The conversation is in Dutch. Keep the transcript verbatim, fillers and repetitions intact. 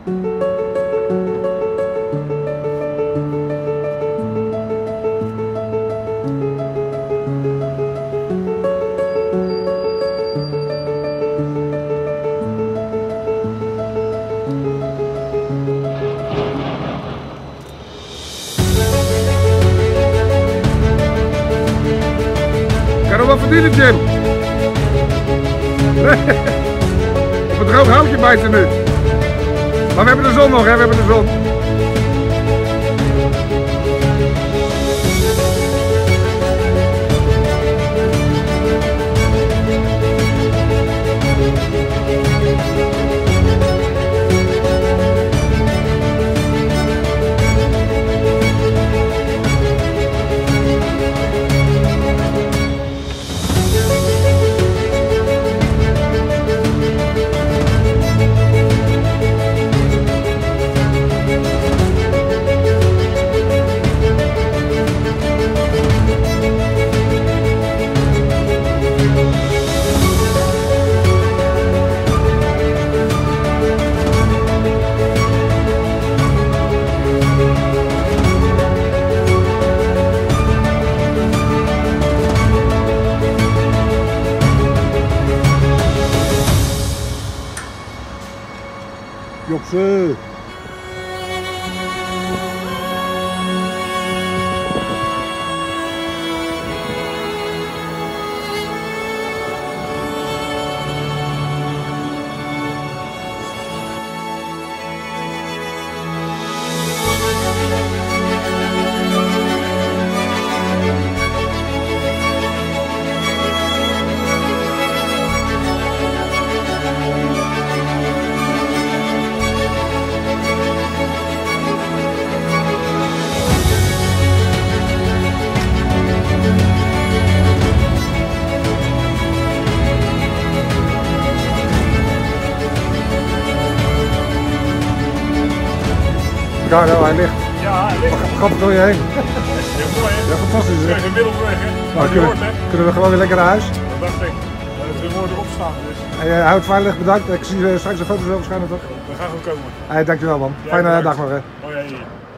Kan er wat verdienen, Jim? Nee. Op een droog houtje bijten nu. Maar we hebben de zon nog, hè? We hebben de zon. Jopse. Ricardo, hij ligt. Ja, hij ligt. Waar gaat het door je heen? Heel mooi, hè? Ja, fantastisch. We krijgen inmiddels weg, hè? Nou, kunnen, hoort, hè? kunnen we gewoon weer lekker naar huis? Dat dacht ik. Dat is mooi erop staan. Dus. Hey, uh, houd veilig, bedankt. Ik zie uh, straks de foto's wel waarschijnlijk toch? We gaan gewoon komen. Hey, dankjewel man. Ja, Fijne bedankt. dag nog hè. Oh, ja, ja.